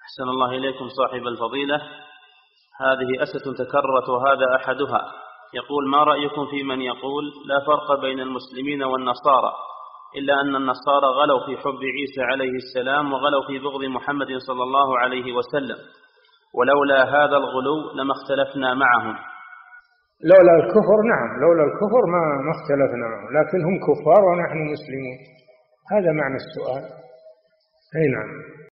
أحسن الله إليكم صاحب الفضيلة. هذه أسئلة تكررت وهذا أحدها. يقول: ما رأيكم في من يقول لا فرق بين المسلمين والنصارى، إلا أن النصارى غلوا في حب عيسى عليه السلام وغلوا في بغض محمد صلى الله عليه وسلم، ولولا هذا الغلو لما اختلفنا معهم. لولا الكفر، نعم، لولا الكفر ما اختلفنا معهم، لكن هم كفار ونحن مسلمون. هذا معنى السؤال. أي نعم.